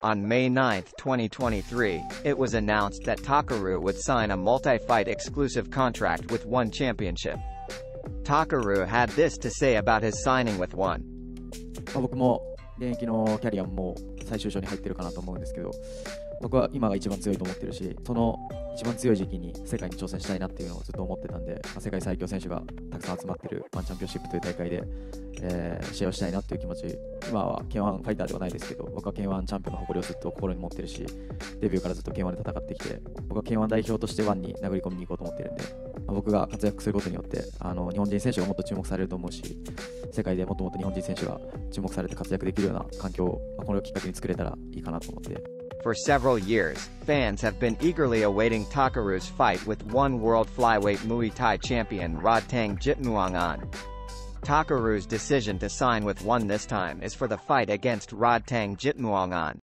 On May 9, 2023, it was announced that Takaru would sign a multi-fight exclusive contract with ONE Championship. Takaru had this to say about his signing with ONE. 僕も現役のキャリアも最終章に入ってるかなと思うんですけど、僕は今が一番強いと思ってるし、その一番強い時期に世界に挑戦したいなっていうのをずっと思ってたんで、世界最強選手がたくさん集まってるワンチャンピオンシップという大会で、試合をしたいなっていう気持ち、今は K1 ファイターではないですけど、僕は K1 チャンピオンの誇りをずっと心に持ってるし、デビューからずっと K1 で戦ってきて、僕は K1 代表としてワンに殴り込みに行こうと思ってるんで、僕が活躍することによって日本人選手がもっと注目されると思うし、世界でもっともっと日本人選手が注目されて活躍できるような環境を、これをきっかけに作れたらいいかなと思って。 For several years, fans have been eagerly awaiting Takaru's fight with ONE World Flyweight Muay Thai champion Rodtang Jitmuangnan. Takaru's decision to sign with ONE this time is for the fight against Rodtang Jitmuangnan.